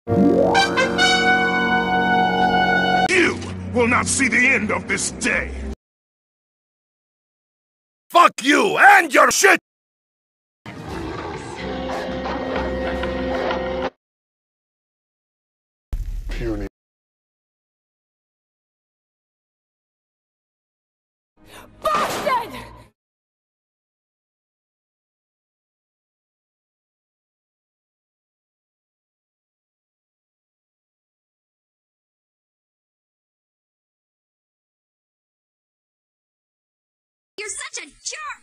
You will not see the end of this day. Fuck you and your shit! Puny. Bastard! You're such a jerk!